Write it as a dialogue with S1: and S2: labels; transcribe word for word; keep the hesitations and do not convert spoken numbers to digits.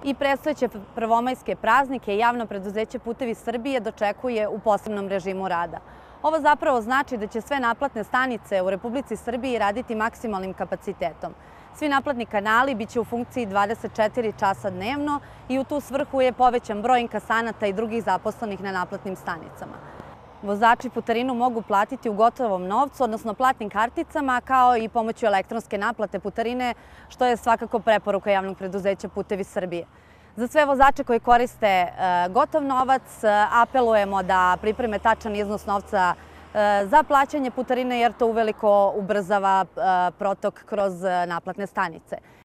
S1: i predstojeće prvomajske praznike javno preduzeće Putevi Srbije dočekuje u posebnom režimu rada. Ovo zapravo znači da će sve naplatne stanice u Republici Srbiji raditi maksimalnim kapacitetom. Svi naplatni kanali biće u funkciji dvadeset četiri časa dnevno i u tu svrhu je povećan broj inkasanata i drugih zaposlenih na naplatnim stanicama. Vozači putarinu mogu platiti u gotovom novcu, odnosno platnim karticama, kao i pomoću elektronske naplate putarine, što je svakako preporuka javnog preduzeća Putevi Srbije. Za sve vozače koji koriste gotov novac apelujemo da pripreme tačan iznos novca za plaćanje putarine, jer to uveliko ubrzava protok kroz naplatne stanice.